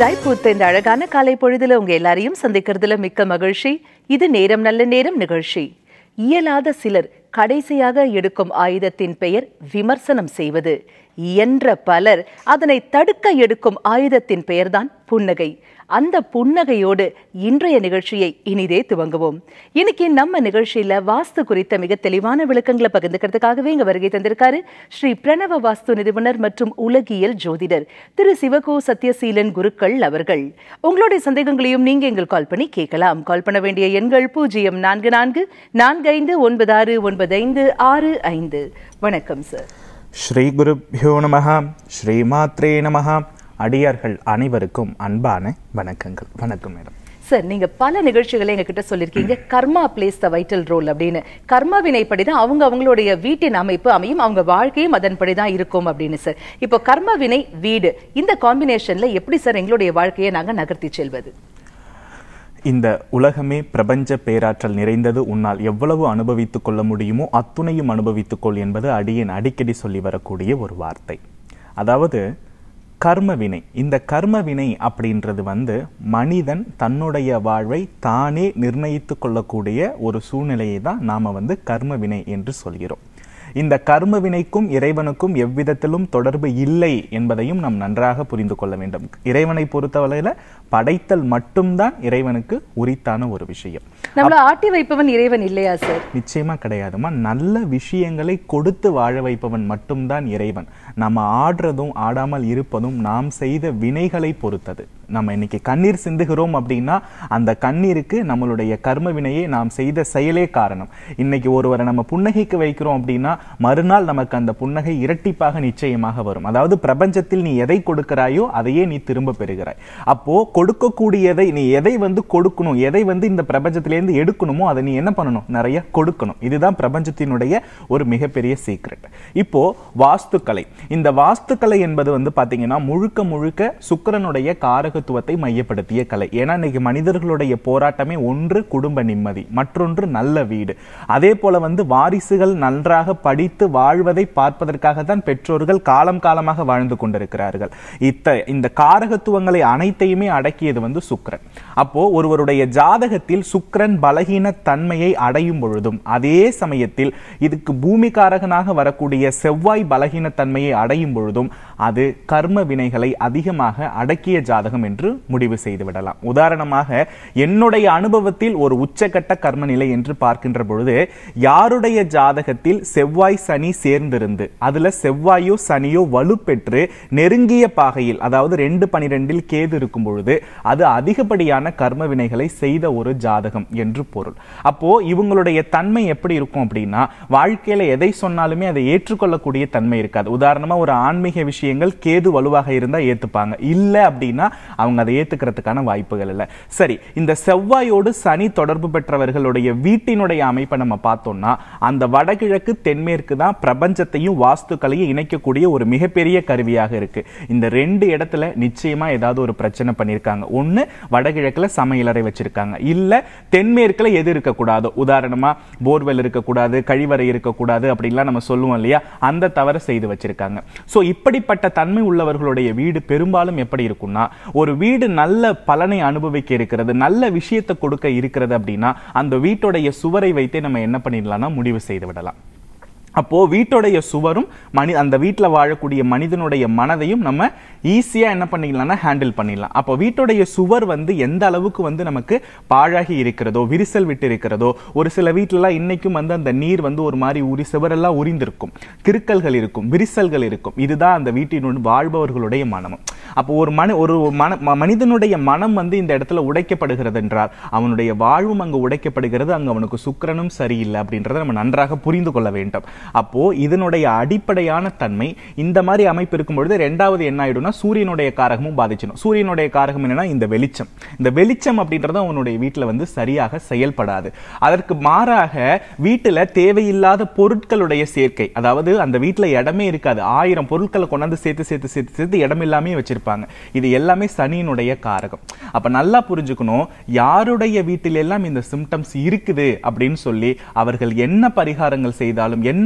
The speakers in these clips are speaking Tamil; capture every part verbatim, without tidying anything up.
புதிதாய் பூத்த இந்த அழகான காலை பொழுதுல உங்க எல்லாரையும் சந்திக்கிறதுல மிக்க மகிழ்ச்சி. இது நேரம் நல்ல நேரம் நிகழ்ச்சி. இயலாத சிலர் கடைசியாக எடுக்கும் ஆயுதத்தின் பெயர் விமர்சனம் செய்வது. இயன்ற பலர் அதனை தடுக்க எடுக்கும் ஆயுதத்தின் பெயர்தான் புன்னகை. அந்த புன்னகையோடு இன்றைய நிகழ்ச்சியை இனிதே துவங்குவோம். இன்னைக்கு நம்ம நிகழ்ச்சியில வாஸ்து குறித்த மிக தெளிவான விளக்கங்களை பகிர்ந்துக்கிறதுக்காகவே இங்க வருகை தந்திருக்காரு ஸ்ரீ பிரணவ வாஸ்து நிறுவனர் மற்றும் உலகியல் ஜோதிடர் திரு சிவகோ சத்யசீலன் குருக்கள் அவர்கள். உங்களுடைய சந்தேகங்களையும் நீங்க எங்கள் கால் பண்ணி கேட்கலாம். கால் பண்ண வேண்டிய எண்கள் பூஜ்ஜியம் நான்கு நான்கு நான்கு ஐந்து ஒன்பது ஆறு ஒன்பது ஐந்து ஆறு ஐந்து. வணக்கம் சார். ஸ்ரீ குருப்யோ நமஹ. ஸ்ரீ மாத்ரே நமஹ. அடியார்கள் அனைவருக்கும் அன்பான வணக்கங்கள். வணக்கம் மேடம். சார், நீங்க பல நிகழ்ச்சிகளை எங்க கிட்ட சொல்லியிருக்கீங்க, karma plays the vital role அப்படின்னு. கர்மா வினைப்படிதான் அவங்க அவங்களுடைய வீட்டின் அமைப்பு அமையும், அவங்க வாழ்க்கையும் அதன்படிதான் இருக்கும் அப்படின்னு. சார், இப்போ கர்ம வினை வீடு இந்த காம்பினேஷன்ல எப்படி சார் எங்களுடைய வாழ்க்கையை நாங்க நகர்த்தி செல்வது? இந்த உலகமே பிரபஞ்ச பேராற்றல் நிறைந்தது. உன்னால் எவ்வளவு அனுபவித்துக் கொள்ள முடியுமோ அத்துணையும் அனுபவித்துக்கொள் என்பது அடியேன் அடிக்கடி சொல்லி வரக்கூடிய ஒரு வார்த்தை. அதாவது கர்ம வினை. இந்த கர்ம வினை அப்படின்றது வந்து மனிதன் தன்னுடைய வாழ்வை தானே நிர்ணயித்து கொள்ளக்கூடிய ஒரு சூழ்நிலையை தான் நாம வந்து கர்ம வினை என்று சொல்கிறோம். இந்த கர்ம வினைக்கும் இறைவனுக்கும் எவ்விதத்திலும் தொடர்பு இல்லை என்பதையும் நாம் நன்றாக புரிந்து கொள்ள வேண்டும். இறைவனை பொறுத்தவரையில படைத்தல் மட்டும்தான் இறைவனுக்கு உரித்தான ஒரு விஷயம். நம்மள ஆட்டி வைப்பவன் இறைவன் இல்லையா சார்? நிச்சயமா கிடையாதுமா. நல்ல விஷயங்களை கொடுத்து வாழ வைப்பவன் மட்டும்தான் இறைவன். நம்ம ஆடுறதும் ஆடாமல் இருப்பதும் நாம் செய்த வினைகளை பொறுத்தது. நம்ம இன்னைக்கு கண்ணீர் சிந்துகிறோம் அப்படின்னா அந்த கண்ணீருக்கு நம்மளுடைய கர்ம வினையே நாம் செய்த செயலே காரணம். இன்னைக்கு ஒருவரை நம்ம புன்னகைக்கு வைக்கிறோம் அப்படின்னா மறுநாள் நமக்கு அந்த புன்னகை இரட்டிப்பாக நிச்சயமாக வரும். அதாவது பிரபஞ்சத்தில் நீ எதை கொடுக்கிறாயோ அதையே நீ திரும்ப பெறுகிறாய். அப்போ கொடுக்கக்கூடியதை நீ எதை வந்து கொடுக்கணும், எதை வந்து இந்த பிரபஞ்சத்திலேருந்து எடுக்கணுமோ அதை நீ என்ன பண்ணணும், நிறைய கொடுக்கணும். இதுதான் பிரபஞ்சத்தினுடைய ஒரு மிகப்பெரிய சீக்ரெட். இப்போ வாஸ்துக்கலை. இந்த வாஸ்துக்கலை என்பது வந்து பாத்தீங்கன்னா முழுக்க முழுக்க சுக்கிரனுடைய காரகத்துவத்தை மையப்படுத்திய கலை. ஏன்னா இன்னைக்கு மனிதர்களுடைய போராட்டமே ஒன்று குடும்ப நிம்மதி, மற்றொன்று நல்ல வீடு. அதே போல வந்து வாரிசுகள் நன்றாக படித்து வாழ்வதை பார்ப்பதற்காக தான் பெற்றோர்கள் காலம் காலமாக வாழ்ந்து கொண்டிருக்கிறார்கள். இத்த இந்த காரகத்துவங்களை அனைத்தையுமே அடக்கியது வந்து சுக்கிரன். அப்போ ஒருவருடைய ஜாதகத்தில் சுக்கிரன் பலகீன தன்மையை அடையும் பொழுதும் அதே சமயத்தில் இதுக்கு பூமிகாரகனாக வரக்கூடிய செவ்வாய் பலகீன தன்மையை அடையும் பொழுதும் அது கர்ம வினைகளை அதிகமாக அடக்கிய ஜாதகம் என்று முடிவு செய்து விடலாம். உதாரணமாக என்னுடைய அனுபவத்தில் ஒரு உச்சகட்ட கர்ம நிலை என்று பார்க்கின்ற பொழுது யாருடைய ஜாதகத்தில் செவ்வாய் சனி சேர்ந்திருந்து அதுல செவ்வாயோ சனியோ வலுப்பெற்று நெருங்கிய பாகையில், அதாவது ரெண்டு பனிரெண்டில் கேது இருக்கும் பொழுது அது அதிகப்படியான கர்ம வினைகளை செய்த ஒரு ஜாதகம் என்று பொருள். அப்போ இவங்களுடைய தன்மை எப்படி இருக்கும் அப்படின்னா வாழ்க்கையில எதை சொன்னாலுமே அதை ஏற்றுக்கொள்ளக்கூடிய தன்மை இருக்காது. உதாரணமா ஒரு ஆன்மீக விஷயங்கள் கேது வலுவாக இருந்தா ஏத்துப்பாங்க, இல்ல அப்படின்னா அவங்க அதை ஏத்துக்கிறதுக்கான வாய்ப்புகள் இல்லை. சரி, இந்த செவ்வாயோடு சனி தொடர்பு பெற்றவர்களுடைய வீட்டினுடைய அமைப்பை நம்ம பார்த்தோம்னா அந்த வடகிழக்கு தென்மேற்கு தான் பிரபஞ்சத்தையும் வாஸ்துக்களையும் இணைக்கக்கூடிய ஒரு மிகப்பெரிய கருவியாக இருக்கு. இந்த ரெண்டு இடத்துல நிச்சயமா ஏதாவது ஒரு பிரச்சனை பண்ணிருக்காங்க. ஒண்ணு வடகிழக்குல சமையலறை வச்சிருக்காங்க, இல்ல தென்மேற்குல எது இருக்கக்கூடாதோ, உதாரணமா போர்வெல் இருக்கக்கூடாது, கழிவறை இருக்கக்கூடாது அப்படின்லாம் நம்ம சொல்லுவோம் இல்லையா, அந்த தவறை செய்து வச்சிருக்காங்க. சோ இப்படிப்பட்ட தன்மை உள்ளவர்களுடைய வீடு பெரும்பாலும் எப்படி இருக்கும்னா, ஒரு வீடு நல்ல பலனை அனுபவிக்க இருக்கிறது, நல்ல விஷயத்தை கொடுக்க இருக்கிறது அப்படின்னா அந்த வீட்டுடைய சுவரை வைத்தே நம்ம என்ன பண்ணிடலாம்னா முடிவு செய்து விடலாம். அப்போ வீட்டுடைய சுவரும் மனி அந்த வீட்டில் வாழக்கூடிய மனிதனுடைய மனதையும் நம்ம ஈஸியா என்ன பண்ணிக்கலாம்னா ஹேண்டில் பண்ணிடலாம். அப்போ வீட்டுடைய சுவர் வந்து எந்த அளவுக்கு வந்து நமக்கு பாழாகி இருக்கிறதோ, விரிசல் விட்டு இருக்கிறதோ, ஒரு சில வீட்டிலலாம் இன்னைக்கும் வந்து அந்த நீர் வந்து ஒரு மாதிரி உரி சுவரெல்லாம் உரிந்திருக்கும், கிறுக்கல்கள் இருக்கும், விரிசல்கள் இருக்கும். இதுதான் அந்த வீட்டினுடன் வாழ்பவர்களுடைய மனமும். அப்போ ஒரு மன ஒரு மன மனிதனுடைய மனம் வந்து இந்த இடத்துல உடைக்கப்படுகிறது என்றால் அவனுடைய வாழ்வும் அங்கு உடைக்கப்படுகிறது. அங்கு அவனுக்கு சுக்கிரனும் சரியில்லை அப்படின்றத நம்ம நன்றாக புரிந்து கொள்ள வேண்டும். அப்போ இதனுடைய அடிப்படையான தன்மை இந்த மாதிரி அமைப்பு இருக்கும் பொழுது இரண்டாவது என்ன ஆயிடும்னா சூரியனுடைய காரகமும் பாதிச்சிடும். சூரியனுடைய காரகம் என்னன்னா இந்த வெளிச்சம். இந்த வெளிச்சம் அப்படின்றது அவனுடைய வீட்டுல வந்து சரியாக செயல்படாது. அதற்கு மாறாக வீட்டுல தேவையில்லாத பொருட்களுடைய சேர்க்கை, அதாவது அந்த வீட்டுல இடமே இருக்காது, ஆயிரம் பொருட்களை கொண்டாந்து சேர்த்து சேர்த்து சேர்த்து சேர்த்து இடம் இல்லாமே வச்சிருப்பாங்க. இது எல்லாமே சனியினுடைய காரகம். அப்ப நல்லா புரிஞ்சுக்கணும், யாருடைய வீட்டில் எல்லாம் இந்த சிம்டம்ஸ் இருக்குது அப்படின்னு சொல்லி அவர்கள் என்ன பரிகாரங்கள் செய்தாலும் என்ன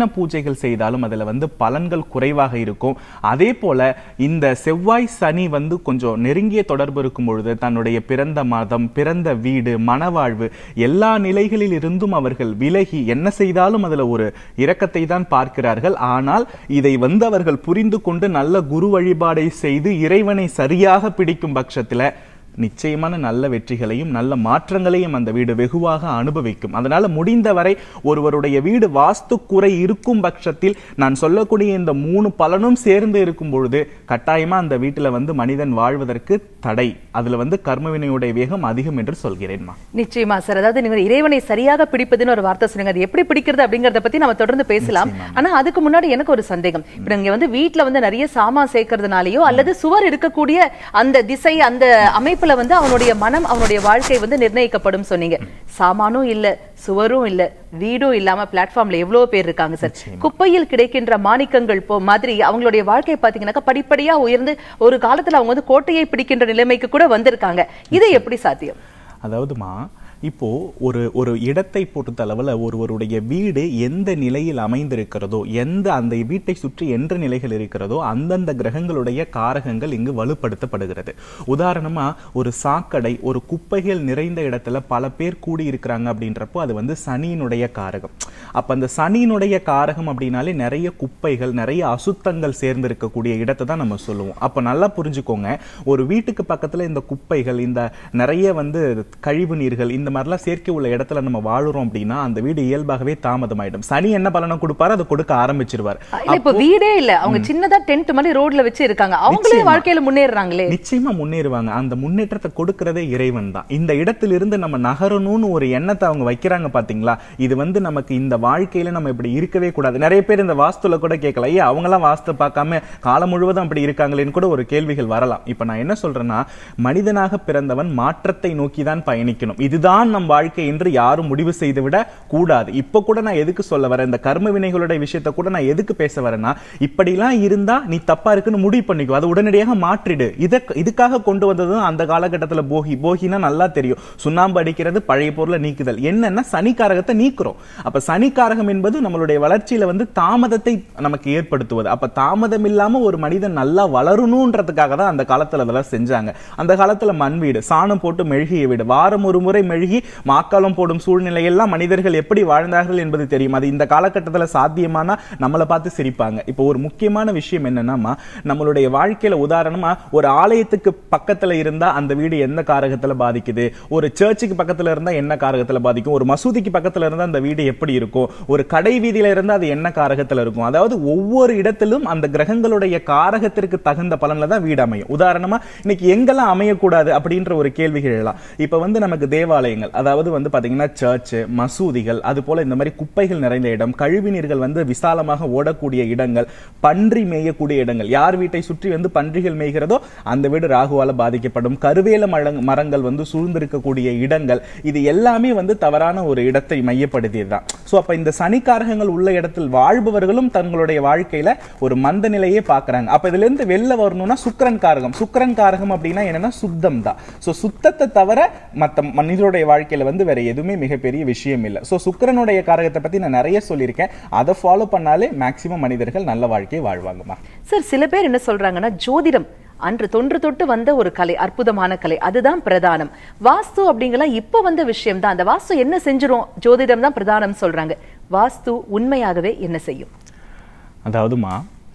பூஜைகள் செய்தாலும் அதுல வந்து பலன்கள் குறைவாக இருக்கும். அதே போல இந்த செவ்வாய் சனி வந்து கொஞ்சம் நெருங்கிய தொடர்பு இருக்கும் பொழுது தன்னுடைய பிறந்த மதம், பிறந்த வீடு, மனவாழ்வு எல்லா நிலைகளில் இருந்தும் அவர்கள் விலகி என்ன செய்தாலும் அதுல ஒரு இரக்கத்தை தான் பார்க்கிறார்கள். ஆனால் இதை வந்து அவர்கள் புரிந்து கொண்டு நல்ல குரு வழிபாடை செய்து இறைவனை சரியாக பிடிக்கும் பட்சத்துல நிச்சயமான நல்ல வெற்றிகளையும் நல்ல மாற்றங்களையும் அந்த வீடு வெகுவாக அனுபவிக்கும். அதனால முடிந்தவரை ஒருவருடைய வீடு வாஸ்து குறை இருக்கும் பட்சத்தில் நான் சொல்லக்கூடிய இந்த மூணு பலனும் சேர்ந்து இருக்கும் பொழுது கட்டாயமா அந்த வீட்டுல வந்து மனிதன் வாழ்வதற்கு தடை, அதுல வந்து கர்மவினையுடைய வேகம் அதிகம் என்று சொல்கிறேன்மா. நிச்சயமா சார். அதாவது நீங்க இறைவனை சரியாக பிடிப்பதுன்னு ஒரு வார்த்தை சொன்னீங்க. அது எப்படி பிடிக்கிறது அப்படிங்கறத பத்தி நம்ம தொடர்ந்து பேசலாம். ஆனா அதுக்கு முன்னாடி எனக்கு ஒரு சந்தேகம். இப்ப நீங்க வந்து வீட்டுல வந்து நிறைய சாமான் சேர்க்கறதுனாலயோ அல்லது சுவர் இருக்கக்கூடிய அந்த திசை, அந்த அமைப்பு வந்து அவனுடைய மனம், அவனுடைய வாழ்க்கை வந்து நிர்ணயிக்கப்படும் சொன்னீங்க. சாமானும் இல்ல, சுவரும் இல்ல, வீடும் இல்லாம பிளாட்ஃபார்ம்ல எவ்வளவு பேர் இருக்காங்க சார். குப்பையில் கிடைக்கின்ற மாணிக்கங்கள் போ மாதிரி அவங்களுடைய வாழ்க்கையை பாத்தீங்கன்னா படிப்படியா உயர்ந்து ஒரு காலத்துல அவங்க வந்து கோட்டையை பிடிக்கின்ற நிலைமைக்கு கூட வந்திருக்காங்க. இது எப்படி சாத்தியம்? அதாவதுமா இப்போ ஒரு ஒரு இடத்தை பொறுத்தளவுல ஒருவருடைய வீடு எந்த நிலையில் அமைந்திருக்கிறதோ, எந்த அந்த வீட்டை சுற்றி என்ற நிலைகள் இருக்கிறதோ அந்தந்த கிரகங்களுடைய காரகங்கள் இங்கு வலுப்படுத்தப்படுகிறது. உதாரணமா ஒரு சாக்கடை, ஒரு குப்பைகள் நிறைந்த இடத்துல பல பேர் கூடி இருக்கிறாங்க அப்படின்றப்போ அது வந்து சனியினுடைய காரகம். அப்ப அந்த சனியினுடைய காரகம் அப்படின்னாலே நிறைய குப்பைகள், நிறைய அசுத்தங்கள் சேர்ந்து இருக்கக்கூடிய இடத்தை தான் நம்ம சொல்லுவோம். அப்ப நல்லா புரிஞ்சுக்கோங்க, ஒரு வீட்டுக்கு பக்கத்துல இந்த குப்பைகள், இந்த நிறைய வந்து கழிவு நீர்கள், இந்த மாதிரிலாம் சேர்க்கை உள்ள இடத்துல நம்ம வாழுறோம் அப்படின்னா அந்த வீடு இயல்பாகவே தாமதமாயிடும். சனி என்ன பலனை கொடுப்பாரு அதை கொடுக்க ஆரம்பிச்சிருவார். இப்ப வீடே இல்ல, அவங்க சின்னதா டென்ட் மாதிரி ரோட்ல வச்சு இருக்காங்க, அவங்களே வாழ்க்கையில முன்னேறாங்களே. நிச்சயமா முன்னேறுவாங்க. அந்த முன்னேற்றத்தை கொடுக்கிறதே இறைவன் தான். இந்த இடத்திலிருந்து நம்ம நகரணும்னு ஒரு எண்ணத்தை அவங்க வைக்கிறாங்க பாத்தீங்களா, இது வந்து நமக்கு இந்த வாழ்க்கையில நம்ம இப்படி இருக்கவே கூடாது. நிறைய பேர் இந்த வாஸ்துல கூட கேட்கல, ஐயா அவங்க எல்லாம் வாஸ்து பார்க்காம காலம் முழுவதும் அப்படி இருக்காங்களேன்னு கூட ஒரு கேள்விகள் வரலாம். இப்ப நான் என்ன சொல்றேன்னா, மனிதனாக பிறந்தவன் மாற்றத்தை நோக்கி தான் பயணிக்கணும். இதுதான் நம் வாழ்க்கை என்று யாரும் முடிவு செய்து விட கூடாது. இப்ப கூட நான் எதுக்கு சொல்ல வரேன், இந்த கர்ம வினைகளுடைய விஷயத்தை கூட நான் எதுக்கு பேச வரேன்னா, இப்படிலாம் இருந்தா நீ தப்பா இருக்குன்னு முடிவு பண்ணிக்கோ, அதை உடனடியாக மாற்றிடு. இதுக்காக கொண்டு வந்ததும் அந்த காலகட்டத்தில் போகி போகினா நல்லா தெரியும், சுண்ணாம்பு அடிக்கிறது, பழைய பொருளை நீக்குதல். என்னன்னா சனிக்காரகத்தை நீக்குறோம். அப்ப சனிக்காரகம் என்பது நம்மளுடைய வளர்ச்சியில வந்து தாமதத்தை நமக்கு ஏற்படுத்துவது. அப்ப தாமதம் இல்லாம ஒரு மனிதன் நல்லா வளரணும்ன்றதுக்காக தான் அந்த காலத்துல அதெல்லாம் செஞ்சாங்க. அந்த காலத்துல மண் வீடு, சாணம் போட்டு மெழுகிய வீடு, வாரம் ஒரு முறை மெழுகி மாக்காலம் போடும் சூழ்நிலையெல்லாம் மனிதர்கள் எப்படி வாழ்ந்தார்கள் என்பது தெரியும். அது இந்த காலகட்டத்தில் சாத்தியமானா நம்மளை பார்த்து சிரிப்பாங்க. இப்போ ஒரு முக்கியமான விஷயம் என்னன்னா, நம்மளுடைய வாழ்க்கையில உதாரணமா ஒரு ஆலயத்துக்கு பக்கத்துல இருந்தா அந்த வீடு எந்த காரகத்துல பாதிக்குது, ஒரு சர்ச்சுக்கு பக்கத்துல இருந்தா என்ன காரகத்துல பாதிக்கும், ஒரு மசூதிக்கு பக்கத்துல இருந்தா அந்த வீடு எப்படி இருக்கும், ஒரு கடை வீதியில இருந்தா அது என்ன காரகத்துல இருக்கும். அதாவது ஒவ்வொரு இடத்திலும் அந்த கிரகங்களுடைய காரகத்திற்கு தகுந்த பலன்ல தான் வீடு அமையும். உதாரணமா இன்னைக்கு எங்கெல்லாம் அமையக்கூடாது அப்படின்ற ஒரு கேள்விகள் எல்லாம் இப்ப வந்து நமக்கு தேவாலயங்கள், அதாவது வந்து பாத்தீங்கன்னா சர்ச், மசூதிகள், அது போல இந்த மாதிரி குப்பைகள் நிறைந்த இடம், கழிவு நீர்கள் வந்து விசாலமாக ஓடக்கூடிய இடங்கள், பன்றி மேயக்கூடிய இடங்கள், யார் வீட்டை சுற்றி வந்து பன்றிகள் மேய்கிறதோ அந்த வீடு ராகுவால பாதிக்கப்படும். கருவேல மரங்கள் வந்து சூழ்ந்திருக்கக்கூடிய இடங்கள், இது எல்லாமே வந்து தவறான ஒரு இடத்தை மையப்படுத்தியதுதான். சோ அப்ப இந்த சனிக்காரகங்கள் உள்ள இடத்தில் வாழ்பவர்களும் தங்களுடைய வாழ்க்கையில ஒரு மந்த நிலையே பாக்குறாங்க. அப்ப இதுல இருந்து வெளில வரணும்னா சுக்கிரன் காரகம். சுக்கிரன் காரகம் அப்படின்னா என்னன்னா சுத்தம் தான். சோ சுத்தத்தை தவிர மத்த மனிதனுடைய வாழ்க்கையில வந்து வேற எதுவுமே மிகப்பெரிய விஷயம் இல்ல. சோ சுக்கிரனுடைய காரகத்தை பத்தி நான் நிறைய சொல்லியிருக்கேன். அதை ஃபாலோ பண்ணாலே மேக்சிமம் மனிதர்கள் நல்ல வாழ்க்கையை வாழ்வாங்கம்மா. சார், சில பேர் என்ன சொல்றாங்கன்னா, ஜோதிடம் அன்று தொன்று தொட்டு வந்த ஒரு கலை, அற்புதமான கலை, அதுதான் பிரதானம். வாஸ்து அப்படிங்கலாம் இப்ப வந்த விஷயம் தான். அந்த வாஸ்து என்ன செஞ்சிரும், ஜோதிடம் தான் பிரதானம் சொல்றாங்க. வாஸ்து உண்மையாகவே என்ன செய்யும்? அதாவதுமா,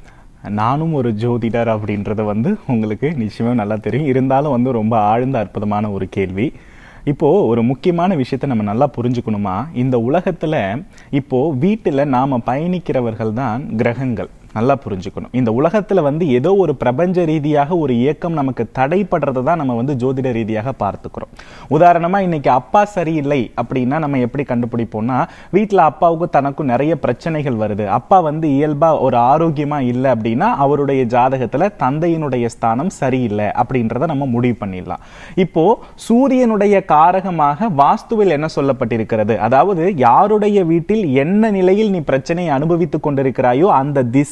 நானும் ஒரு ஜோதிடர் அப்படின்றது வந்து உங்களுக்கு நிச்சயமா நல்லா தெரியும். இருந்தாலும் வந்து ரொம்ப ஆழ்ந்த அற்புதமான ஒரு கேள்வி. இப்போ ஒரு முக்கியமான விஷயத்தை நம்ம நல்லா புரிஞ்சுக்கணுமா, இந்த உலகத்துல இப்போ வீட்டுல நாம பயணிக்கிறவர்கள் தான் கிரகங்கள். நல்லா புரிஞ்சுக்கணும். இந்த உலகத்துல வந்து ஏதோ ஒரு பிரபஞ்ச ரீதியாக ஒரு இயக்கம் நமக்கு தடைப்படுறதை தான் நம்ம வந்து ஜோதிட ரீதியாக பார்த்துக்கிறோம். உதாரணமா இன்னைக்கு அப்பா சரியில்லை அப்படின்னா நம்ம எப்படி கண்டுபிடிப்போம்னா, வீட்டுல அப்பாவுக்கு தனக்கும் நிறைய பிரச்சனைகள் வருது, அப்பா வந்து இயல்பா ஒரு ஆரோக்கியமா இல்லை அப்படின்னா அவருடைய ஜாதகத்துல தந்தையினுடைய ஸ்தானம் சரியில்லை அப்படின்றத நம்ம முடிவு பண்ணிடலாம். இப்போ சூரியனுடைய காரகமாக வாஸ்துவில் என்ன சொல்லப்பட்டிருக்கிறது, அதாவது யாருடைய வீட்டில் என்ன நிலையில் நீ பிரச்சனையை அனுபவித்துக் கொண்டிருக்கிறாயோ அந்த திசை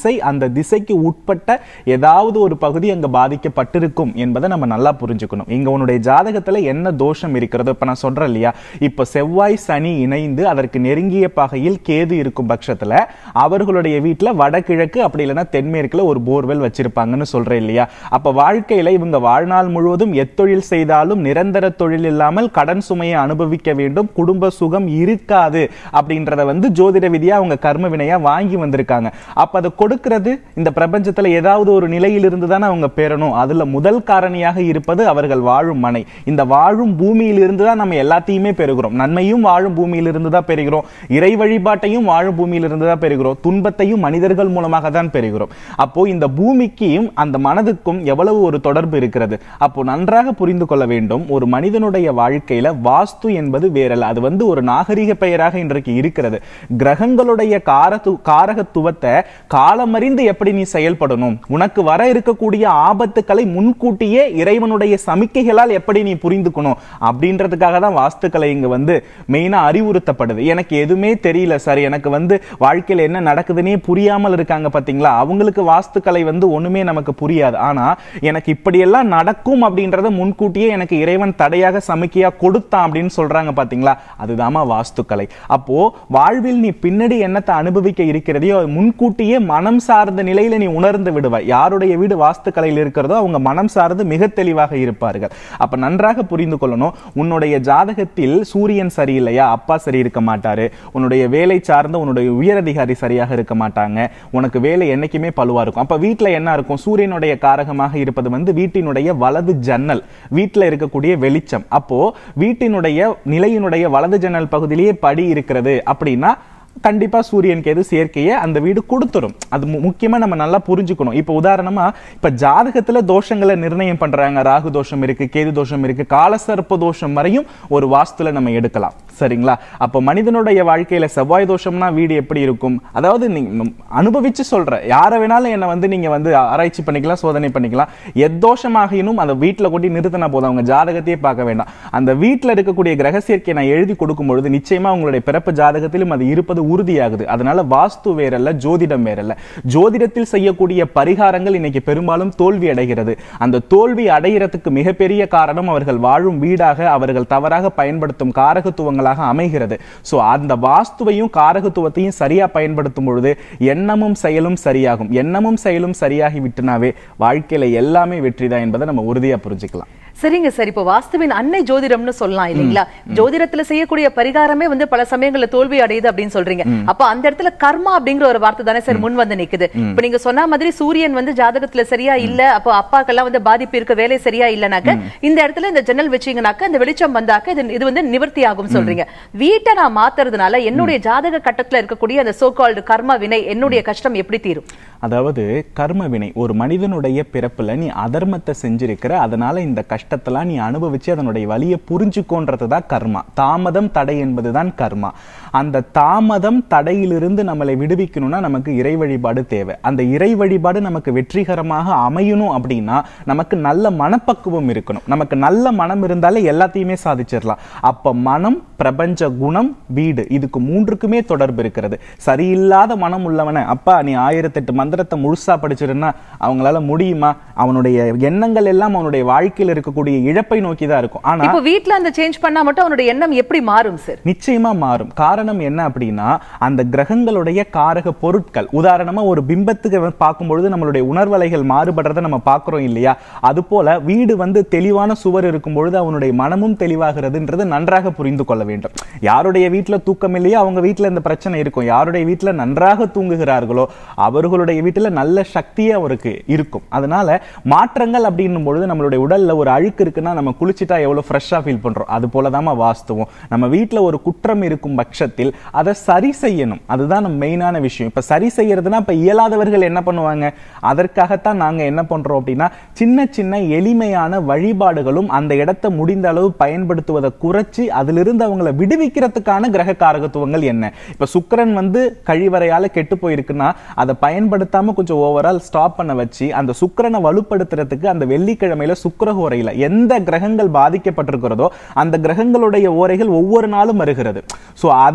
திசை, அந்த திசைக்கு உட்பட்ட ஏதாவது ஒரு பகுதி அங்க பாதிக்கப்பட்டிருக்கும் என்பதை நம்ம நல்லா புரிஞ்சுக்கணும். இங்க உன்னுடைய ஜாதகத்துல என்ன தோஷம் இருக்கிறதோ, இப்ப நான் சொல்றேன் இல்லையா, இப்ப செவ்வாய் சனி இணைந்து அதற்கு நெருங்கிய பகையில் கேது இருக்கும் பட்சத்துல அவர்களுடைய வீட்டுல வடகிழக்கு அப்படி இல்லைன்னா தென்மேற்குல ஒரு போர்வெல் வச்சிருப்பாங்கன்னு சொல்றேன் இல்லையா. அப்ப வாழ்க்கையில இவங்க வாழ்நாள் முழுவதும் எத்தொழில் செய்தாலும் நிரந்தர தொழில் இல்லாமல் கடன் சுமையை அனுபவிக்க வேண்டும், குடும்ப சுகம் இருக்காது அப்படின்றத வந்து ஜோதிட விதியா அவங்க கர்ம வினையா வாங்கி வந்திருக்காங்க. அப்ப அதை கொடுக்கிறது இந்த பிரபஞ்சத்துல ஏதாவது ஒரு நிலையில் இருந்து தானே அவங்க பெறணும். அதுல முதல் காரணியாக இருப்பது அவர்கள் வாழும் மனை. இந்த வாழும் பூமியில் இருந்து தான் நம்ம எல்லாத்தையுமே பெறுகிறோம். நன்மையும் வாழும் பூமியில் இருந்து தான் பெறுகிறோம், இறை வழிபாட்டையும் வாழும் பூமியில் இருந்து தான் பெறுகிறோம், துன்பத்தையும் மனிதர்கள் மூலமாக தான் பெறுகிறோம். அப்போ இந்த பூமிக்கும் அந்த மனதுக்கும் எவ்வளவு ஒரு தொடர்பு இருக்கிறது. அப்போ நன்றாக புரிந்து கொள்ள வேண்டும், ஒரு மனிதனுடைய வாழ்க்கையில வாஸ்து என்பது வேறல்ல. அது வந்து ஒரு நாகரிக பெயராக இன்றைக்கு இருக்கிறது. கிரகங்களுடைய காரத்து காரகத்துவத்தை காலமறிந்து எப்படி நீ செயல்படணும், உனக்கு வர இருக்கக்கூடிய ஆபத்துக்களை முன்கூட்டியே இறைவனுடைய சமிக்கைகளால் எப்படி நீ புரிந்துக்கணும் அப்படின்றதுக்காக தான் வாஸ்துக்களை இங்க வந்து மெயினா அறிவுறுத்தப்படுது. எனக்கு எதுவுமே தெரியல சார், எனக்கு வந்து வாழ்க்கையில என்ன நடக்குதுன்னே புரியாமல் இருக்காங்க பாத்தீங்களா, அவங்களுக்கு வாஸ்துக்களை வந்து ஒண்ணுமே நமக்கு புரியாது. ஆனா எனக்கு இப்படியெல்லாம் நடக்கும் அப்படின்றத முன்கூட்டியே எனக்கு இறைவன் தடையாக சமிக்கையா கொடுத்தான் அப்படின்னு சொல்றாங்க பாத்தீங்களா, அதுதாமா வாஸ்துக்களை. அப்போ வாழ்வில் நீ பின்னாடி என்னத்தை அனுபவிக்க இருக்கிறதையோ முன்கூட்டியே மனம் சார்ந்த நிலையில நீ உணர்ந்து விடுவாய். யாருடைய வீடு வாஸ்துக்கலையில் இருக்கிறதோ அவங்க மனம் சார்ந்து மிக தெளிவாக இருப்பார்கள். அப்ப நன்றாக புரிந்து கொள்ளணும், உன்னுடைய ஜாதகத்தில் சூரியன் சரியில்லையா, அப்பா சரி இருக்க மாட்டாரு, உன்னுடைய வேலை சார்ந்த உன்னுடைய உயரதிகாரி சரியாக இருக்க மாட்டாங்க, உனக்கு வேலை என்னைக்குமே பழுவா இருக்கும். அப்ப வீட்டுல என்ன இருக்கும், சூரியனுடைய காரகமாக இருப்பது வந்து வீட்டினுடைய வலது ஜன்னல், வீட்டுல இருக்கக்கூடிய வெளிச்சம். அப்போ வீட்டினுடைய நிலையினுடைய வலது ஜன்னல் பகுதியிலேயே படி இருக்கிறது அப்படின்னா கண்டிப்பா சூரியன் கேது சேர்க்கையை அந்த வீடு கொடுத்துரும். அது முக்கியமா நம்ம நல்லா புரிஞ்சுக்கணும். இப்ப உதாரணமா இப்ப ஜாதகத்துல தோஷங்களை நிர்ணயம் பண்றாங்க, ராகு தோஷம் இருக்கு, கேது தோஷம் இருக்கு, காலசர்ப்ப தோஷம் வரையும் ஒரு வாஸ்துல நம்ம எடுக்கலாம். சரிங்களா? அப்ப மனிதனுடைய வாழ்க்கையில செவ்வாய் தோஷம்னா வீடு எப்படி இருக்கும், அதாவது நீங்க அனுபவிச்சு சொல்ற யார வேணாலும் என்ன வந்து நீங்க வந்து ஆராய்ச்சி பண்ணிக்கலாம், சோதனை பண்ணிக்கலாம். எத்தோஷமாகினும் அந்த வீட்டுல கொண்டு நிறுத்தினா போதும், அவங்க ஜாதகத்தையே பார்க்க வேண்டாம். அந்த வீட்டுல இருக்கக்கூடிய கிரக சேர்க்கையை நான் எழுதி கொடுக்கும் பொழுது நிச்சயமா உங்களுடைய பிறப்பு ஜாதகத்திலும் அது இருப்பது உறுதியாகுது. அதனால வாஸ்து வேறல்ல, ஜோதிடம் வேறல்ல. ஜோதிடத்தில் செய்யக்கூடிய பரிகாரங்கள் இன்னைக்கு பெரும்பாலும் தோல்வி அடைகிறது. அந்த தோல்வி அடைகிறதுக்கு மிகப்பெரிய காரணம் அவர்கள் வாழும் வீடாக அவர்கள் தவறாக பயன்படுத்தும் காரகத்துவங்களாக அமைகிறது. சோ அந்த வாஸ்துவையும் காரகத்துவத்தையும் சரியா பயன்படுத்தும் பொழுது எண்ணமும் செயலும் சரியாகும். எண்ணமும் செயலும் சரியாகி விட்டுனாவே வாழ்க்கையில எல்லாமே வெற்றிதான் என்பதை நம்ம உறுதியா புரிஞ்சுக்கலாம். சரிங்க சார், இப்போ வாஸ்துவின் அன்னை ஜோதிடம்னு சொல்லலாம் இல்லைங்களா? ஜோதிடத்துல செய்யக்கூடிய பரிகாரமே வந்து பல சமயங்கள்ல தோல்வி அடையுது அப்படின்னு சொல்றீங்க. அப்ப அந்த இடத்துல கர்மா அப்படிங்கிற ஒரு வார்த்தை தானே சார் முன் வந்து நிக்குது. இப்ப நீங்க சொன்ன மாதிரி சூரியன் வந்து ஜாதகத்துல சரியா இல்ல, அப்போ அப்பாக்கெல்லாம் வந்து பாதிப்பு இருக்க, வேலை சரியா இல்லனாக்க இந்த இடத்துல இந்த ஜன்னல் வச்சீங்கன்னாக்க இந்த வெளிச்சம் வந்தாக்க இது வந்து நிவர்த்தி ஆகும் சொல்றீங்க. வீட்டை நான் மாத்துறதுனால என்னுடைய ஜாதக கட்டத்துல இருக்கக்கூடிய அந்த சோ கால்டு கர்ம வினை, என்னுடைய கஷ்டம் எப்படி தீரும்? அதாவது கர்ம வினை, ஒரு மனிதனுடைய பிறப்புல நீ அதர்மத்தை செஞ்சிருக்கிற, அதனால இந்த கஷ்டத்தெல்லாம் நீ அனுபவிச்சு அதனுடைய வலியை புரிஞ்சுக்கோன்றதுதான் கர்மா. தாமதம் தடை என்பதுதான் கர்மா. அந்த தாமதம் தடையிலிருந்து நம்மளை விடுவிக்கணும்னா நமக்கு இறை வழிபாடு தேவை. அந்த இறை வழிபாடு நமக்கு வெற்றிகரமாக அமையணும் அப்படின்னா நமக்கு நல்ல மனப்பக்குவம் இருக்கணும். நமக்கு நல்ல மனம் இருந்தாலே எல்லாத்தையுமே சாதிச்சிடலாம். அப்ப மனம், பிரபஞ்ச குணம், வீடு, இதுக்கு மூன்றுக்குமே தொடர்பு இருக்கிறது. சரியில்லாத மனம் உள்ளவன அப்பா நீ ஆயிரத்தி எட்டு மந்திரத்தை முழுசா படிச்சிருந்தா அவங்களால முடியுமா? அவனுடைய எண்ணங்கள் எல்லாம் அவனுடைய வாழ்க்கையில் இருக்கக்கூடிய இழப்பை நோக்கி தான் இருக்கும். ஆனா இப்போ வீட்ல அந்த சேஞ்ச் பண்ணா மட்டும் அவனுடைய எண்ணம் எப்படி மாறும் சார்? நிச்சயமா மாறும். காரணம் என்ன அப்படின்னா அந்த கிரகங்களுடைய காரக பொருட்கள், உதாரணமா ஒரு பிம்பத்துக்கு பார்க்கும்பொழுது நம்மளுடைய உணர்வலைகள் மாறுபடுறதை நம்ம பார்க்கிறோம் இல்லையா? அது போல வீடு வந்து தெளிவான சுவர் இருக்கும் பொழுது அவனுடைய மனமும் தெளிவாகிறதுன்றது நன்றாக புரிந்து கொள்ள வேண்டும். யாருடைய வீட்டுல தூக்கம் இல்லையோ அவங்க வீட்டுல இந்த பிரச்சனை இருக்கும். யாருடைய வீட்டுல நன்றாக தூங்குகிறார்களோ அவர்களுடைய வீட்டுல நல்ல சக்தியே அவருக்கு இருக்கும். அதனால மாற்றங்கள் அப்படின்னும் பொழுது நம்மளுடைய உடல்ல ஒரு அழுக்கு இருக்குன்னா நம்ம குளிச்சுட்டா எவ்வளவு ஃப்ரெஷ்ஷா ஃபீல் பண்றோம், அது போலதான் வாஸ்துவோம். நம்ம வீட்டுல ஒரு குற்றம் இருக்கும் பட்சத்தில் அதை சரி செய்யணும். அதுதான் நம்ம மெயினான விஷயம். இப்ப சரி செய்யறதுன்னா இப்ப இயலாதவர்கள் என்ன பண்ணுவாங்க, அதற்காகத்தான் நாங்க என்ன பண்றோம் அப்படின்னா சின்ன சின்ன எளிமையான வழிபாடுகளும் அந்த இடத்தை முடிந்த அளவு பயன்படுத்துவதை குறைச்சி அதிலிருந்து அவங்களை விடுவிக்கிறதுக்கான கிரக காரகத்துவங்கள் என்ன. இப்ப சுக்கிரன் வந்து கழிவறையால கெட்டு போயிருக்குன்னா அதை பயன்படுத்தாம கொஞ்சம் ஓவரால் ஸ்டாப் பண்ண வச்சு அந்த சுக்கிரனை வலுப்படுத்துறதுக்கு அந்த வெள்ளிக்கிழமையில சுக்கிர ஓரையில எந்த கிரகங்கள் பாதிக்கப்பட்டிருக்கிறதோ அந்த கிரகங்களுடைய ஓரைகள் ஒவ்வொரு நாளும் வருகிறது. சோ அதை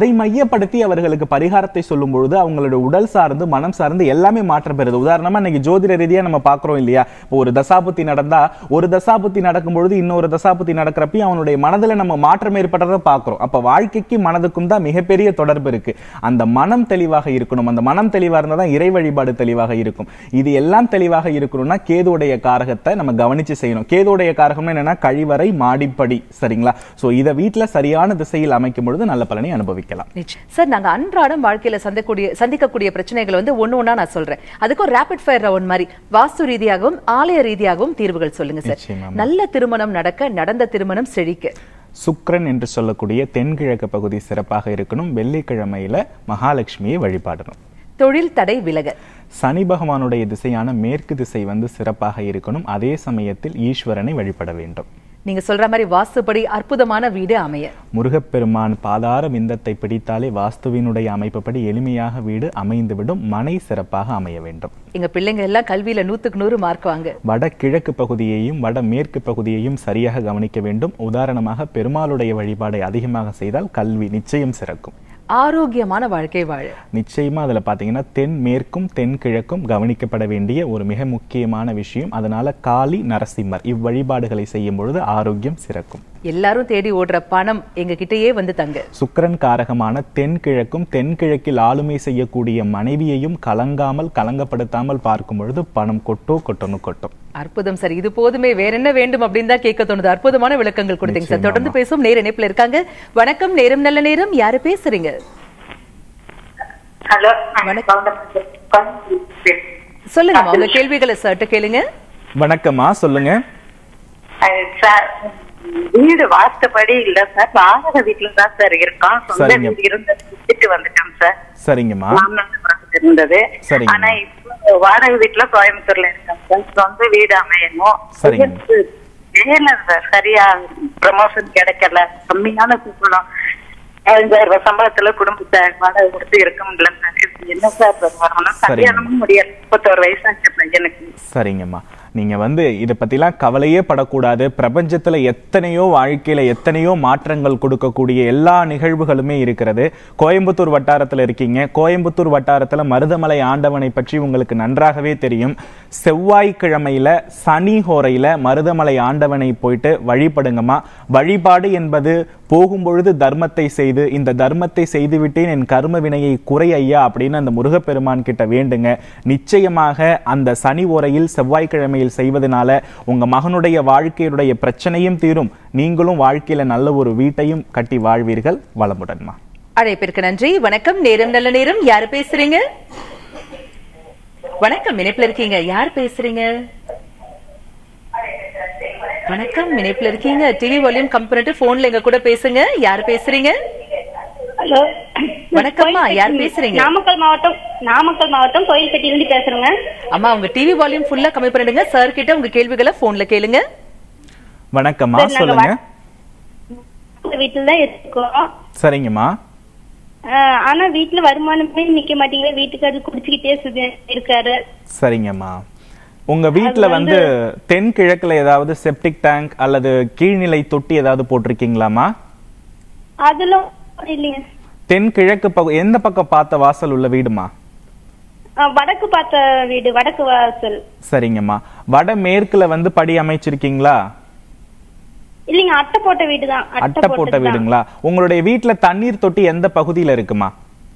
அதை மையப்படுத்தி அவர்களுக்கு பரிகாரத்தை சொல்லும் பொழுது அவங்களுடைய உடல் சார்ந்து மனம் சார்ந்து எல்லாமே மாற்றம் பெறுது. உதாரணமா இன்னைக்கு ஜோதிட ரீதியா நம்ம பாக்குறோம் இல்லையா, இப்போ ஒரு தசாபுத்தி நடந்தா ஒரு தசாபுத்தி நடக்கும் பொழுது இன்னொரு தசாபுத்தி நடக்கிறப்ப அவனுடைய மனதுல நம்ம மாற்றம் ஏற்பட்டதை பாக்குறோம். அப்ப வாழ்க்கைக்கு மனதுக்கும் தான் மிகப்பெரிய தொடர்பு இருக்கு. அந்த மனம் தெளிவாக இருக்கணும். அந்த மனம் தெளிவா இருந்தா தான் இறை வழிபாடு தெளிவாக இருக்கும். இது எல்லாம் தெளிவாக இருக்கணும்னா கேதுடைய காரகத்தை நம்ம கவனிச்சு செய்யணும். கேதுடைய காரகம் என்னன்னா கழிவறை மாடிப்படி. சரிங்களா? சோ இத வீட்டுல சரியான திசையில் அமைக்கும் பொழுது நல்ல பலனை அனுபவிக்கலாம். சார், நாங்க அன்றாடம் வாழ்க்கையில சந்திக்கக்கூடிய சந்திக்கக்கூடிய பிரச்சனைகள் வந்து ஒண்ணு ஒண்ணா நான் சொல்றேன். அதுக்கு ரேபிட் ஃபயர் ரவுண்ட் மாதிரி வாஸ்து ரீதியாகவும் ஆலய ரீதியாகவும் தீர்வுகள் சொல்லுங்க சார். நல்ல திருமணம் நடக்க, நடந்த திருமணம் செழிக்க. சுக்கிரன் என்று சொல்லக்கூடிய தென்கிழக்கு பகுதி சிறப்பாக இருக்கணும். வெள்ளிக்கிழமையில மகாலட்சுமியை வழிபாடணும். தொழில் தடை விலக. சனி பகவானுடைய திசையான மேற்கு திசை வந்து சிறப்பாக இருக்கணும். அதே சமயத்தில் ஈஸ்வரனை வழிபட வேண்டும். நீங்க சொல்ற மாதிரி வாஸ்துப்படி அற்புதமான வீடு அமைய. முருகப்பெருமான் பாதார விந்தத்தை பிடித்தாலே வாஸ்துவினுடைய அமைப்புப்படி எளிமையாக வீடு அமைந்துவிடும். மனை சிறப்பாக அமைய வேண்டும். எங்க பிள்ளைங்க எல்லாம் கல்வியில நூத்துக்கு நூறு மார்க் வாங்க. வட கிழக்கு பகுதியையும் வட மேற்கு பகுதியையும் சரியாக கவனிக்க வேண்டும். உதாரணமாக பெருமாளுடைய வழிபாடை அதிகமாக செய்தால் கல்வி நிச்சயம் சிறக்கும். ஆரோக்கியமான வாழ்க்கை வாழ. நிச்சயமா அதுல பாத்தீங்கன்னா தென் மேற்கும் தென் கிழக்கும் கவனிக்கப்பட வேண்டிய ஒரு மிக முக்கியமான விஷயம். அதனால காளி நரசிம்மர் இவ்வழிபாடுகளை செய்யும் பொழுது ஆரோக்கியம் சிறக்கும். எல்லாரும் தேடி ஓடுற பணம் எங்க கிட்டயே வந்து தங்க. சுக்கிரன் காரகமான தென் கிழக்கும் தென்கிழக்கில் ஆளுமை செய்யக்கூடிய மனைவியையும் கலங்காமல் கலங்கப்படுத்தாமல் பார்க்கும் பொழுது பணம் கொட்டோ கொட்டணும் கொட்டும். அற்புதம் சார், இது போதுமே, வேற என்ன வேண்டும் அப்படின்னு தான் கேட்க தோணுது. அற்புதமான விளக்கங்கள் கொடுத்தீங்க சார். தொடர்ந்து பேசும் நேர இணைப்புல இருக்காங்க. வணக்கம், நேரம் நல்ல நேரம். யாரு பேசுறீங்க? ஹலோ, சொல்லுங்க, உங்க கேள்விகளை சார்ட்ட கேளுங்க. வணக்கம்மா, சொல்லுங்க. வீடு வாஸ்துபடி இல்ல சார், வாடகை வீட்டுல தான் சார் இருக்கோம். சொந்த வீடு இருந்து விட்டுட்டு வந்துட்டோம் சார். சரிங்கம்மா. இருந்தது. ஆனா இப்போ வாடகை வீட்டுல கோயம்புத்தூர்ல இருக்கோம் சார். சொந்த வீடு அமையணும். வேலை சரியா ப்ரமோஷன் கிடைக்கல, கம்மியான கூப்பிடும். ஐந்தாயிரம் ரூபாய் சம்பளத்துல குடும்பத்தை வாடகை கொடுத்து இருக்க முடியல சார். என்ன சார் வரணும்? கல்யாணமும் முடியல. முப்பத்தோரு வயசாச்சு பையனுக்கு. சரிங்கம்மா, நீங்க வந்து இதை பத்திலாம் கவலையே படக்கூடாது. பிரபஞ்சத்துல எத்தனையோ வாழ்க்கையில எத்தனையோ மாற்றங்கள் கொடுக்கக்கூடிய எல்லா நிகழ்வுகளுமே இருக்கிறது. கோயம்புத்தூர் வட்டாரத்துல இருக்கீங்க. கோயம்புத்தூர் வட்டாரத்துல மருதமலை ஆண்டவனை பற்றி உங்களுக்கு நன்றாகவே தெரியும். செவ்வாய்க்கிழமையில சனி ஹோரையில மருதமலை ஆண்டவனை போயிட்டு வழிபடுங்கம்மா. வழிபாடு என்பது போகும்பொழுது தர்மத்தை செய்து, இந்த தர்மத்தை செய்துவிட்டேன் என் கர்ம வினையை குறை ஐயா அப்படின்னு அந்த முருகப்பெருமான் கிட்ட வேண்டுங்க. நிச்சயமாக அந்த சனி ஓரையில் செவ்வாய்க்கிழமையில் செய்வதனால உங்க மகனுடைய வாழ்க்கையுடைய பிரச்சனையும் தீரும். நீங்களும் வாழ்க்கையில நல்ல ஒரு வீட்டையும் கட்டி வாழ்வீர்கள். வளமுடன்மா. அழைப்பிற்கு நன்றி. வணக்கம், நேரம் நல்ல நேரம். யாரு பேசுறீங்க? வணக்கம், இணைப்புல இருக்கீங்க. யார் பேசுறீங்க? வணக்கம், இணைப்புல இருக்கீங்க. டிவி வால்யூம் கம் பண்ணிட்டு போன்ல எங்க கூட பேசுங்க. யார் பேசுறீங்க? ஹலோ, வணக்கம்மா, யார் பேசுறீங்க? நாமக்கல் மாவட்டம் நாமக்கல் மாவட்டம் கோயில்பட்டியிலிருந்து பேசுறேங்க. அம்மா, உங்க டிவி வால்யூம் ஃபுல்லா கம்மி பண்ணிடுங்க. சார் கிட்ட உங்க கேள்விகளை போன்ல கேளுங்க. வணக்கம்மா, சொல்லுங்க. வீட்டுல தான் இருக்கோம். சரிங்கம்மா. ஆனா வீட்டுல வருமானமே நிக்க மாட்டேங்குது. வீட்டுக்காரர் குடிச்சுக்கிட்டே இருக்காரு. சரிங்கம்மா, உங்க வீட்டுல வந்து தென் கிழக்குல ஏதாவது செப்டிக் டேங்க் அல்லது கீழ்நிலை தொட்டி ஏதாவது போட்டிருக்கீங்களாமா? அதெல்லாம் இல்லைங்க. தென் கிழக்கு பக்கம் எந்த பக்கம் பார்த்த வாசல் உள்ள வீடுமா? வடக்கு பார்த்த வீடு, வடக்கு வாசல். சரிங்கம்மா. வட மேற்குல வந்து படி அமைச்சிருக்கீங்களா? இல்லைங்க, அட்டை போட்ட வீடு தான். அட்டை போட்ட வீடுங்களா? உங்களுடைய வீட்டுல தண்ணீர் தொட்டி எந்த பகுதியில இருக்குமா?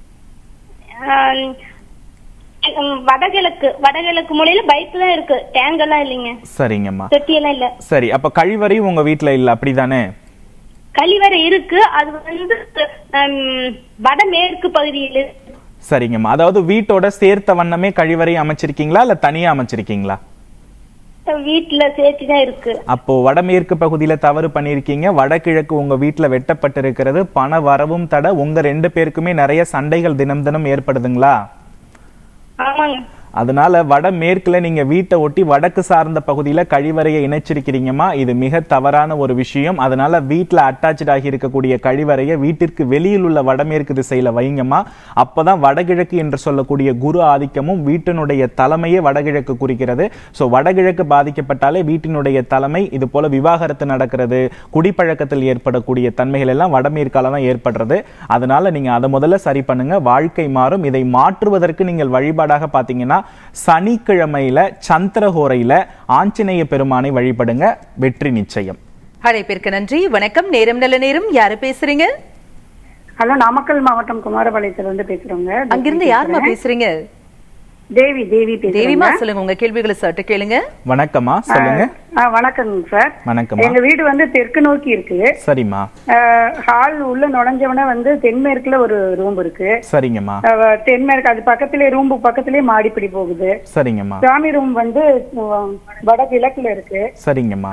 வடகிழக்கு வடகிழக்கு மூலையில பைப் தான் இருக்கு, டேங்க் எல்லாம் இல்லைங்க. சரிங்கம்மா, தொட்டி எல்லாம் இல்ல. சரி, அப்ப கழிவறை உங்க வீட்டுல இல்ல, அப்படிதானே? கழிவறை இருக்கு, அது வந்து வடமேற்கு பகுதியில். சரிங்கம்மா, அதாவது வீட்டோட சேர்த்த வண்ணமே கழிவறை அமைச்சிருக்கீங்களா இல்ல தனியா அமைச்சிருக்கீங்களா? வீட்டுல சேர்த்துதான் இருக்கு. அப்போ வடமேற்கு பகுதியில தவறு பண்ணிருக்கீங்க. வடகிழக்கு உங்க வீட்டுல வெட்டப்பட்டிருக்கிறது. பண வரவும் தட. உங்க ரெண்டு பேருக்குமே நிறைய சண்டைகள் தினம் தினம் ஏற்படுதுங்களா? அதனால வடமேற்குல நீங்க வீட்டை ஒட்டி வடக்கு சார்ந்த பகுதியில கழிவறையை இணைச்சிருக்கிறீங்கம்மா, இது மிக தவறான ஒரு விஷயம். அதனால வீட்டுல அட்டாச் ஆகி இருக்கக்கூடிய கழிவறையை வீட்டிற்கு வெளியில் உள்ள வடமேற்கு திசையில வைங்கம்மா. அப்பதான் வடகிழக்கு என்று சொல்லக்கூடிய குரு ஆதிக்கமும் வீட்டினுடைய தலைமையே வடகிழக்கு குறிக்கிறது. சோ வடகிழக்கு பாதிக்கப்பட்டாலே வீட்டினுடைய தலைமை, இது போல விவாகரத்து நடக்கிறது, குடிப்பழக்கத்தில் ஏற்படக்கூடிய தன்மைகள் எல்லாம் வடமேற்கால தான் ஏற்படுறது. அதனால நீங்க அதை முதல்ல சரி பண்ணுங்க, வாழ்க்கை மாறும். இதை மாற்றுவதற்கு நீங்கள் வழிபாடாக பாத்தீங்கன்னா சனிக்கிழமையில சந்திரஹோரையில ஆஞ்சநேய பெருமானை வழிபடுங்க, வெற்றி நிச்சயம். அழைப்பிற்கு நன்றி. வணக்கம். நேரம் நல்ல நேரம். யாரு பேசுறீங்க? ஹலோ, நாமக்கல் மாவட்டம் குமாரபாளையத்துல இருந்து பேசுறோங்க. அங்கிருந்து யாருமா பேசுறீங்க? தேவி. தேவி தேவிமா, சொல்லுங்க உங்க கேள்விகளை சற்று கேளுங்க. வணக்கம்மா, சொல்லுங்க. வணக்கங்க சார். வணக்கம். எங்க வீடு வந்து தெற்கு நோக்கி இருக்கு. சரிம்மா. ஹால் உள்ள நுழைஞ்சவன வந்து தென்மேற்குல ஒரு ரூம் இருக்கு. சரிங்கம்மா. தென்மேற்கு, அது பக்கத்திலே ரூம் பக்கத்திலே மாடிப்படி போகுது. சரிங்கம்மா. சாமி ரூம் வந்து வடகிழக்குல இருக்கு. சரிங்கம்மா.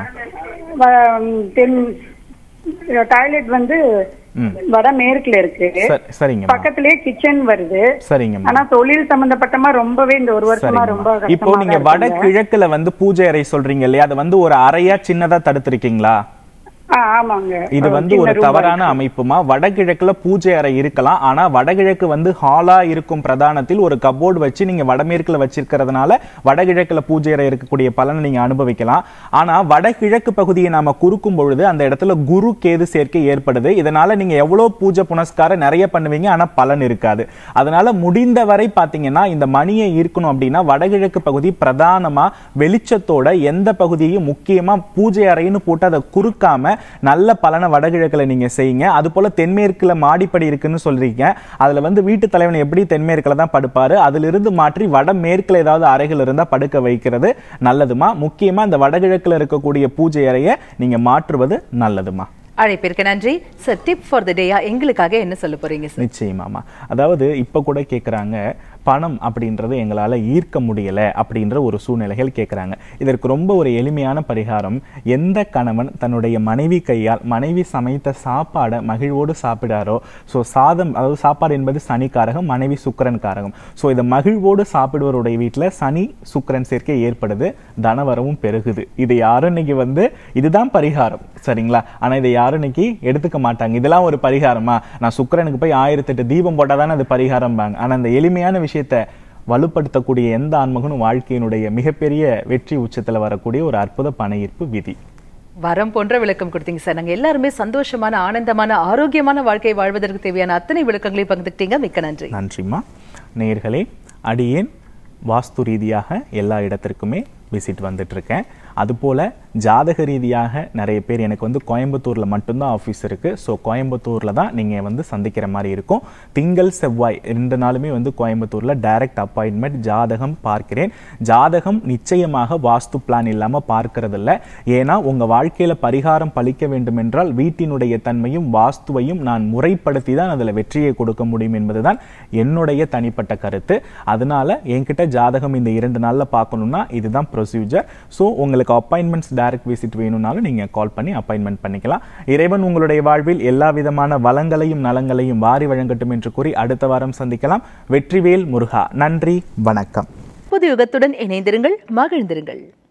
தென் டாய்லெட் வந்து வடமேற்குல இருக்கு. சரிங்க. பக்கத்திலே கிச்சன் வருது. சரிங்க. ஆனா தொழில் சம்பந்தப்பட்டமா ரொம்பவே இந்த ஒரு வருஷமா ரொம்ப. இப்போ நீங்க வடகிழக்குல வந்து பூஜை அறை சொல்றீங்க இல்லையா, அது வந்து ஒரு அறையா சின்னதா தடுத்திருக்கீங்களா? இது வந்து ஒரு தவறான அமைப்புமா. வடகிழக்குல பூஜை அறை இருக்கலாம், ஆனா வடகிழக்கு வந்து ஹாலா இருக்கும் பிரதானத்தில் ஒரு கபோர்டு வச்சு நீங்க வடமேற்குல வச்சிருக்கிறதுனால வடகிழக்குல பூஜை அறை இருக்கக்கூடிய பலனை நீங்க அனுபவிக்கலாம். ஆனா வடகிழக்கு பகுதியை நாம குறுக்கும் பொழுது அந்த இடத்துல குரு கேது சேர்க்கை ஏற்படுது. இதனால நீங்க எவ்வளவு பூஜை புனஸ்காரம் நிறைய பண்ணுவீங்க, ஆனா பலன் இருக்காது. அதனால முடிந்தவரை பாத்தீங்கன்னா இந்த மணியை இருக்கணும் அப்படின்னா வடகிழக்கு பகுதி பிரதானமா வெளிச்சத்தோட எந்த பகுதியையும் முக்கியமா பூஜை அறைன்னு போட்டு அதை குறுக்காம நல்ல பலனை வடகிழக்குல நீங்க செய்யுங்க. அது போல தென்மேற்குல மாடிப்படி இருக்குன்னு சொல்றீங்க, அதுல வந்து வீட்டு தலைவன் எப்படி தென்மேற்குல தான் படுப்பாரு, அதுல இருந்து மாற்றி வடமேற்குல ஏதாவது அறைகள் இருந்தா படுக்க வைக்கிறது நல்லதுமா. முக்கியமா இந்த வடகிழக்குல இருக்கக்கூடிய பூஜை அறையை நீங்க மாற்றுவது நல்லதுமா. அழைப்பிற்கு நன்றி சார். டிப் ஃபார் தி டேயா எங்களுக்காக என்ன சொல்ல போறீங்க சார்? நிச்சயமாமா. அதாவது இப்ப கூட கேக்குறாங்க, பணம் அப்படின்றது எங்களால ஈர்க்க முடியல அப்படின்ற ஒரு சூழ்நிலைகள் கேட்கிறாங்க. இதற்கு ரொம்ப ஒரு எளிமையான பரிகாரம், எந்த கணவன் தன்னுடைய மனைவி கையால் மனைவி சமைத்த சாப்பாடை மகிழ்வோடு சாப்பிடாரோ, ஸோ சாதம், அதாவது சாப்பாடு என்பது சனிக்காரகம், மனைவி சுக்கிரன் காரகம். ஸோ இதை மகிழ்வோடு சாப்பிடுவருடைய வீட்டில் சனி சுக்கிரன் சேர்க்கை ஏற்படுது, தனவரவும் பெருகுது. இது யாரும் இன்னைக்கு வந்து இதுதான் பரிகாரம், சரிங்களா? ஆனா இதை யாரும் இன்னைக்கு எடுத்துக்க மாட்டாங்க. இதெல்லாம் ஒரு பரிகாரமா? நான் சுக்கிரனுக்கு போய் ஆயிரத்தி எட்டு தீபம் போட்டாதானே அது பரிகாரம் பாங்க. ஆனா அந்த எளிமையான விஷயம் வலுப்படுத்தக்கூடிய எந்த ஆன்மகனும் வாழ்க்கையினுடைய மிகப்பெரிய வெற்றி உச்சத்துல வரக்கூடிய ஒரு அற்புத பணையீர்ப்பு விதி. வரம் போன்ற விளக்கம் கொடுத்தீங்க சார். நாங்க எல்லாருமே சந்தோஷமான, ஆனந்தமான, ஆரோக்கியமான வாழ்க்கை வாழ்வதற்கு தேவையான அத்தனை விளக்கங்களையும் பகிர்ந்துக்கிட்டீங்க. மிக்க நன்றி. நன்றிமா. நேயர்களே, அடியேன் வாஸ்து ரீதியாக எல்லா இடத்திற்குமே விசிட் வந்துட்டு இருக்கேன். அதுபோல் ஜாதக ரீதியாக நிறைய பேர் எனக்கு வந்து கோயம்புத்தூரில் மட்டும்தான் ஆஃபீஸ் இருக்குது. ஸோ கோயம்புத்தூரில் தான் நீங்கள் வந்து சந்திக்கிற மாதிரி இருக்கும். திங்கள் செவ்வாய் ரெண்டு நாளுமே வந்து கோயம்புத்தூரில் டைரக்ட் அப்பாயின்மெண்ட் ஜாதகம் பார்க்கிறேன். ஜாதகம் நிச்சயமாக வாஸ்து பிளான் இல்லாமல் பார்க்கறதில்ல. ஏன்னா உங்கள் வாழ்க்கையில் பரிகாரம் பலிக்க வேண்டும் என்றால் வீட்டினுடைய தன்மையும் வாஸ்துவையும் நான் முறைப்படுத்தி தான் அதில் வெற்றியை கொடுக்க முடியும் என்பதுதான் என்னுடைய தனிப்பட்ட கருத்து. அதனால என்கிட்ட ஜாதகம் இந்த இரண்டு நாளில் பார்க்கணும்னா இதுதான் ப்ரொசீஜர். ஸோ உங்களுக்கு அப்பாயின்மெண்ட்ஸ் டைரக்ட் விசிட் வேணும்னாலும் நீங்கள் கால் பண்ணி அப்பாயின்மெண்ட் பண்ணிக்கலாம். இறைவன் உங்களுடைய வாழ்வில் எல்லா விதமான வளங்களையும் நலங்களையும் வாரி வழங்கட்டும் என்று கூறி அடுத்த வாரம் சந்திக்கலாம். வெற்றிவேல் முருகா. நன்றி, வணக்கம். புது யுகத்துடன் இணைந்திருங்கள், மகிழ்ந்திருங்கள்.